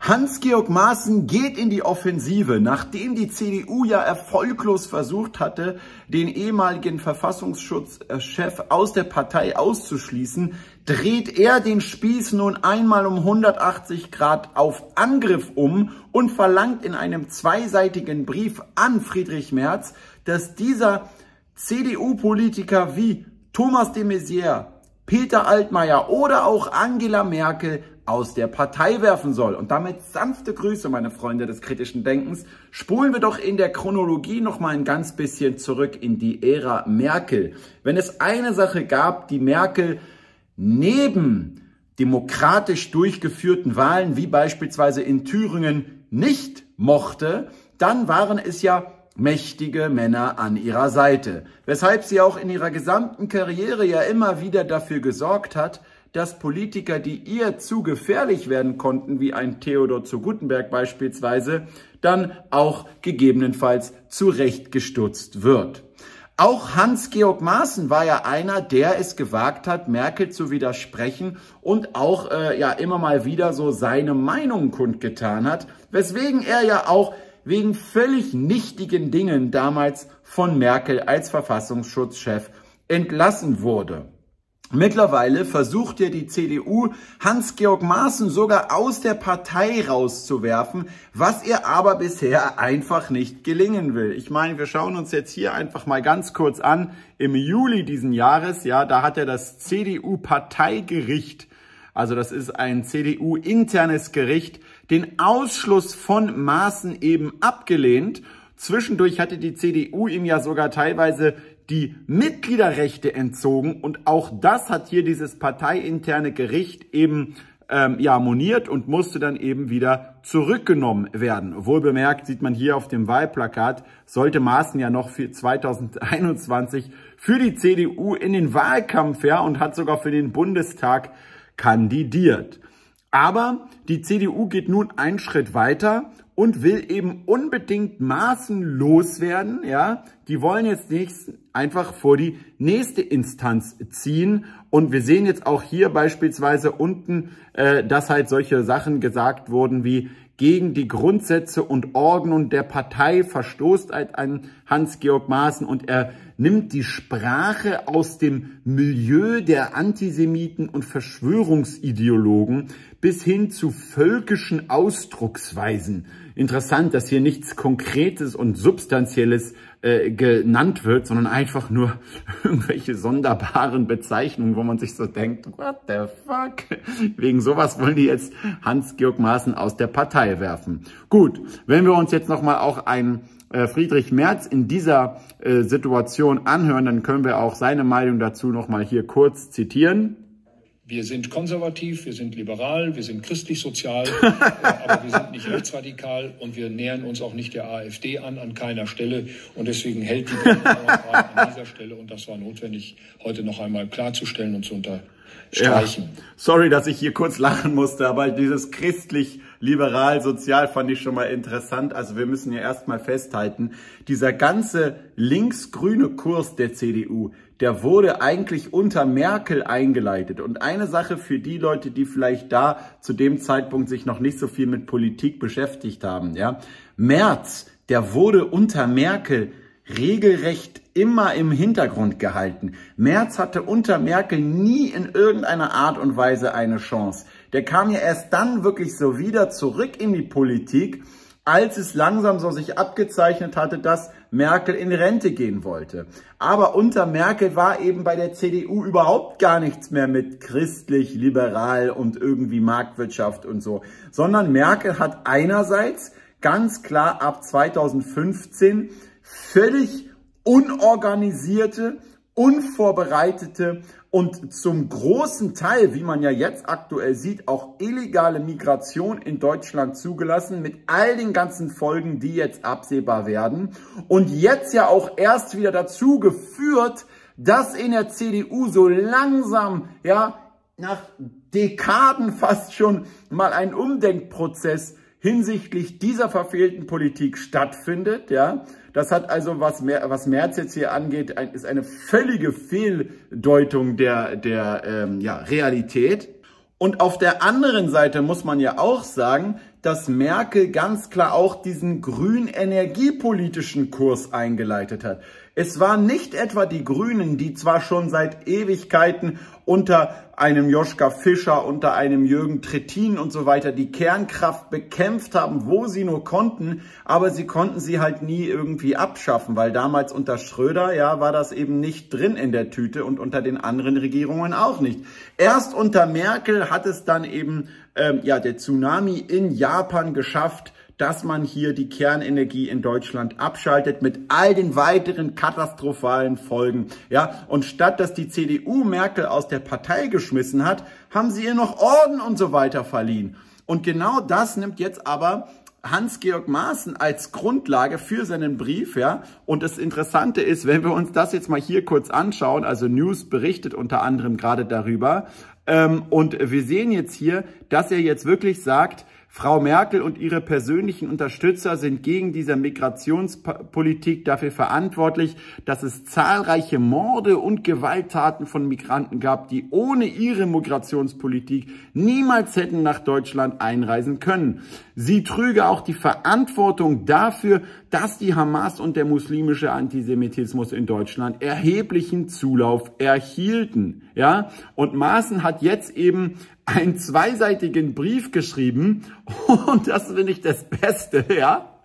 Hans-Georg Maaßen geht in die Offensive. Nachdem die CDU ja erfolglos versucht hatte, den ehemaligen Verfassungsschutzchef aus der Partei auszuschließen, dreht er den Spieß nun einmal um 180 Grad auf Angriff um und verlangt in einem zweiseitigen Brief an Friedrich Merz, dass dieser CDU-Politiker wie Thomas de Maizière, Peter Altmaier oder auch Angela Merkel aus der Partei werfen soll. Und damit sanfte Grüße, meine Freunde des kritischen Denkens. Spulen wir doch in der Chronologie noch mal ein ganz bisschen zurück in die Ära Merkel. Wenn es eine Sache gab, die Merkel neben demokratisch durchgeführten Wahlen, wie beispielsweise in Thüringen, nicht mochte, dann waren es ja mächtige Männer an ihrer Seite. Weshalb sie auch in ihrer gesamten Karriere ja immer wieder dafür gesorgt hat, dass Politiker, die ihr zu gefährlich werden konnten, wie ein Theodor zu Guttenberg beispielsweise, dann auch gegebenenfalls zurechtgestutzt wird. Auch Hans-Georg Maaßen war ja einer, der es gewagt hat, Merkel zu widersprechen und auch immer mal wieder so seine Meinung kundgetan hat, weswegen er ja auch wegen völlig nichtigen Dingen damals von Merkel als Verfassungsschutzchef entlassen wurde. Mittlerweile versucht ja die CDU, Hans-Georg Maaßen sogar aus der Partei rauszuwerfen, was ihr aber bisher einfach nicht gelingen will. Ich meine, wir schauen uns jetzt hier einfach mal ganz kurz an. Im Juli diesen Jahres, ja, da hat ja das CDU-Parteigericht, also das ist ein CDU-internes Gericht, den Ausschluss von Maaßen eben abgelehnt. Zwischendurch hatte die CDU ihm ja sogar teilweise die Mitgliederrechte entzogen und auch das hat hier dieses parteiinterne Gericht eben moniert und musste dann eben wieder zurückgenommen werden. Wohlbemerkt sieht man hier auf dem Wahlplakat, sollte Maaßen ja noch für 2021 für die CDU in den Wahlkampf und hat sogar für den Bundestag kandidiert. Aber die CDU geht nun einen Schritt weiter und will eben unbedingt Maaßen loswerden. Ja, die wollen jetzt nicht einfach vor die nächste Instanz ziehen. Und wir sehen jetzt auch hier beispielsweise unten, dass halt solche Sachen gesagt wurden wie: gegen die Grundsätze und Ordnung der Partei verstoßt ein Hans-Georg Maaßen und er nimmt die Sprache aus dem Milieu der Antisemiten und Verschwörungsideologen bis hin zu völkischen Ausdrucksweisen. Interessant, dass hier nichts Konkretes und Substanzielles genannt wird, sondern einfach nur irgendwelche sonderbaren Bezeichnungen, wo man sich so denkt, what the fuck? Wegen sowas wollen die jetzt Hans-Georg Maaßen aus der Partei werfen. Gut, wenn wir uns jetzt nochmal auch einen Friedrich Merz in dieser Situation anhören, dann können wir auch seine Meinung dazu nochmal hier kurz zitieren. Wir sind konservativ, wir sind liberal, wir sind christlich-sozial, aber wir sind nicht rechtsradikal und wir nähern uns auch nicht der AfD an keiner Stelle. Und deswegen hält die Grundmauer an dieser Stelle, und das war notwendig, heute noch einmal klarzustellen und zu unterstreichen. Ja, sorry, dass ich hier kurz lachen musste, aber dieses christlich-liberal-sozial fand ich schon mal interessant. Also wir müssen ja erstmal festhalten, dieser ganze linksgrüne Kurs der CDU, der wurde eigentlich unter Merkel eingeleitet. Und eine Sache für die Leute, die vielleicht da zu dem Zeitpunkt sich noch nicht so viel mit Politik beschäftigt haben, ja. Merz, der wurde unter Merkel regelrecht immer im Hintergrund gehalten. Merz hatte unter Merkel nie in irgendeiner Art und Weise eine Chance. Der kam ja erst dann wirklich so wieder zurück in die Politik, als es langsam so sich abgezeichnet hatte, dass Merkel in Rente gehen wollte. Aber unter Merkel war eben bei der CDU überhaupt gar nichts mehr mit christlich, liberal und irgendwie Marktwirtschaft und so. Sondern Merkel hat einerseits ganz klar ab 2015 völlig unorganisierte, unvorbereitete und zum großen Teil, wie man ja jetzt aktuell sieht, auch illegale Migration in Deutschland zugelassen, mit all den ganzen Folgen, die jetzt absehbar werden. Und jetzt ja auch erst wieder dazu geführt, dass in der CDU so langsam, ja, nach Dekaden fast schon mal ein Umdenkprozess hinsichtlich dieser verfehlten Politik stattfindet, ja. Das hat also, was Merz jetzt hier angeht, ist eine völlige Fehldeutung der Realität. Und auf der anderen Seite muss man ja auch sagen, dass Merkel ganz klar auch diesen grünen energiepolitischen Kurs eingeleitet hat. Es waren nicht etwa die Grünen, die zwar schon seit Ewigkeiten unter einem Joschka Fischer, unter einem Jürgen Trittin und so weiter die Kernkraft bekämpft haben, wo sie nur konnten, aber sie konnten sie halt nie irgendwie abschaffen, weil damals unter Schröder, ja, war das eben nicht drin in der Tüte und unter den anderen Regierungen auch nicht. Erst unter Merkel hat es dann eben, der Tsunami in Japan geschafft, dass man hier die Kernenergie in Deutschland abschaltet mit all den weiteren katastrophalen Folgen. Ja, und statt dass die CDU Merkel aus der Partei geschmissen hat, haben sie ihr noch Orden und so weiter verliehen. Und genau das nimmt jetzt aber Hans-Georg Maaßen als Grundlage für seinen Brief, ja. Und das Interessante ist, wenn wir uns das jetzt mal hier kurz anschauen, also News berichtet unter anderem gerade darüber, und wir sehen jetzt hier, dass er jetzt wirklich sagt, Frau Merkel und ihre persönlichen Unterstützer sind gegen diese Migrationspolitik dafür verantwortlich, dass es zahlreiche Morde und Gewalttaten von Migranten gab, die ohne ihre Migrationspolitik niemals hätten nach Deutschland einreisen können. Sie trüge auch die Verantwortung dafür, dass die Hamas und der muslimische Antisemitismus in Deutschland erheblichen Zulauf erhielten. Ja? Und Maaßen hat jetzt eben einen zweiseitigen Brief geschrieben und das finde ich das Beste, ja,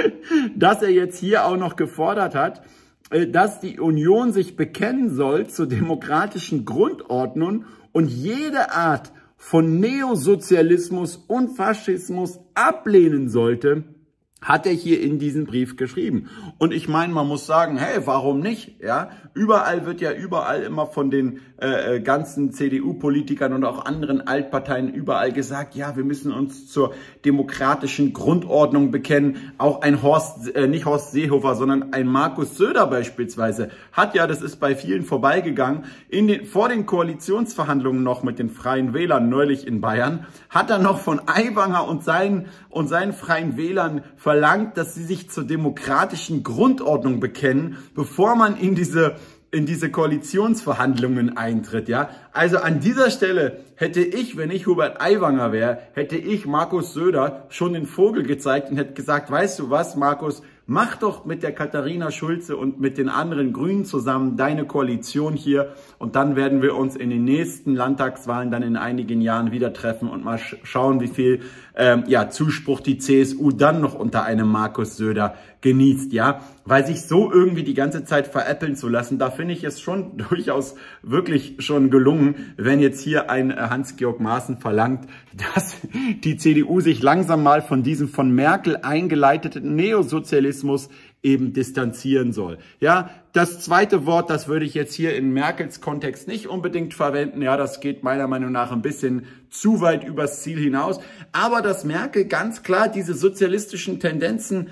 dass er jetzt hier auch noch gefordert hat, dass die Union sich bekennen soll zur demokratischen Grundordnung und jede Art von Neosozialismus und Faschismus ablehnen sollte, hat er hier in diesem Brief geschrieben. Und ich meine, man muss sagen, hey, warum nicht? Ja, überall wird ja immer von den ganzen CDU-Politikern und auch anderen Altparteien überall gesagt, ja, wir müssen uns zur demokratischen Grundordnung bekennen. Auch ein nicht Horst Seehofer, sondern ein Markus Söder beispielsweise hat ja, das ist bei vielen vorbeigegangen, vor den Koalitionsverhandlungen noch mit den Freien Wählern neulich in Bayern, hat er noch von Aiwanger und seinen Freien Wählern verlangt, dass sie sich zur demokratischen Grundordnung bekennen, bevor man in diese Koalitionsverhandlungen eintritt, ja. Also an dieser Stelle hätte ich, wenn ich Hubert Aiwanger wäre, hätte ich Markus Söder schon den Vogel gezeigt und hätte gesagt, weißt du was, Markus, mach doch mit der Katharina Schulze und mit den anderen Grünen zusammen deine Koalition hier und dann werden wir uns in den nächsten Landtagswahlen dann in einigen Jahren wieder treffen und mal schauen, wie viel Zuspruch die CSU dann noch unter einem Markus Söder genießt, ja, weil sich so irgendwie die ganze Zeit veräppeln zu lassen, da finde ich es schon durchaus wirklich schon gelungen, wenn jetzt hier ein Hans-Georg Maaßen verlangt, dass die CDU sich langsam mal von diesem von Merkel eingeleiteten Neosozialismus eben distanzieren soll. Ja, das zweite Wort, das würde ich jetzt hier in Merkels Kontext nicht unbedingt verwenden. Ja, das geht meiner Meinung nach ein bisschen zu weit übers Ziel hinaus. Aber dass Merkel ganz klar diese sozialistischen Tendenzen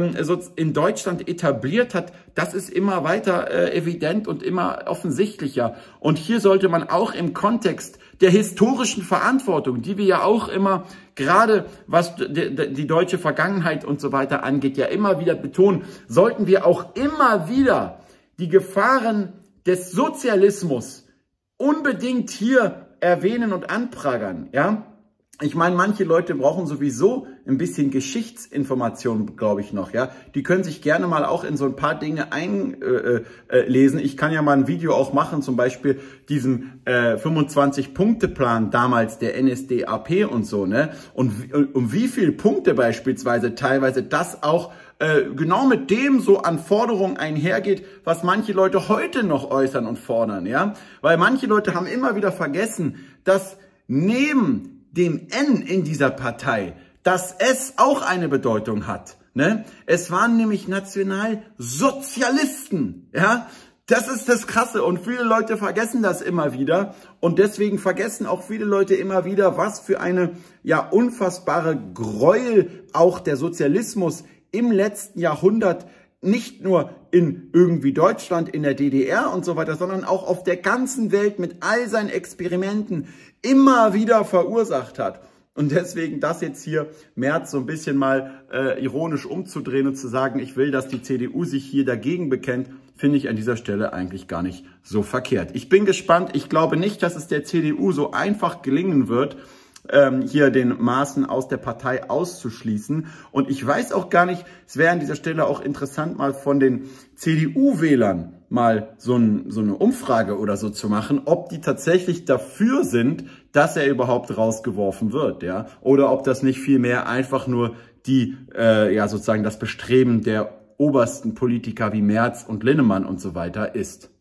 in Deutschland etabliert hat, das ist immer weiter evident und immer offensichtlicher. Und hier sollte man auch im Kontext der historischen Verantwortung, die wir ja auch immer, gerade was die deutsche Vergangenheit und so weiter angeht, ja immer wieder betonen, sollten wir auch immer wieder die Gefahren des Sozialismus unbedingt hier erwähnen und anprangern, ja. Ich meine, manche Leute brauchen sowieso ein bisschen Geschichtsinformation, glaube ich noch, ja. Die können sich gerne mal auch in so ein paar Dinge einlesen. Ich kann ja mal ein Video auch machen, zum Beispiel diesen 25-Punkte-Plan damals der NSDAP und so, ne. Und um wie viele Punkte beispielsweise teilweise das auch genau mit dem so an Forderungen einhergeht, was manche Leute heute noch äußern und fordern, ja. Weil manche Leute haben immer wieder vergessen, dass neben dem N in dieser Partei, das S auch eine Bedeutung hat. Ne? Es waren nämlich Nationalsozialisten. Ja? Das ist das Krasse und viele Leute vergessen das immer wieder und deswegen vergessen auch viele Leute immer wieder, was für eine unfassbare Gräuel auch der Sozialismus im letzten Jahrhundert nicht nur in irgendwie Deutschland, in der DDR und so weiter, sondern auch auf der ganzen Welt mit all seinen Experimenten immer wieder verursacht hat. Und deswegen das jetzt hier Merz so ein bisschen mal ironisch umzudrehen und zu sagen, ich will, dass die CDU sich hier dagegen bekennt, finde ich an dieser Stelle eigentlich gar nicht so verkehrt. Ich bin gespannt. Ich glaube nicht, dass es der CDU so einfach gelingen wird, hier den Maaßen aus der Partei auszuschließen. Und ich weiß auch gar nicht, es wäre an dieser Stelle auch interessant, mal von den CDU-Wählern mal so eine Umfrage oder so zu machen, ob die tatsächlich dafür sind, dass er überhaupt rausgeworfen wird, ja, oder ob das nicht vielmehr einfach nur die, sozusagen das Bestreben der obersten Politiker wie Merz und Linnemann und so weiter ist.